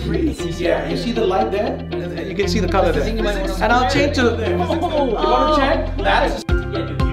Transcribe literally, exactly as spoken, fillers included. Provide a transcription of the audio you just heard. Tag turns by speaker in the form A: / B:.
A: degrees. Yeah, you see the light there? You can see the color there. And I'll change to. Oh, you want to check? That's.